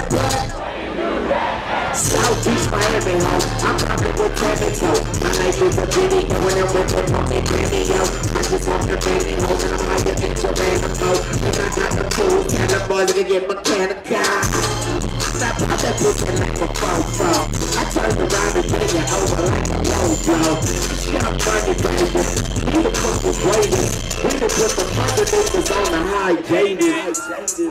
Southeast Miami, ho. I'm rockin' with Cameo. My life is a video when I'm with the fucking Cameo. I just want the baby home and I'm higher than your animal. And I got the tools and the boys to get mechanical. Stop out that pussy like a fofo. I turn around and bring it over like a yo-yo. Young money, baby. We the fuck was waiting. We the put the fundamentals on the high, Jaded.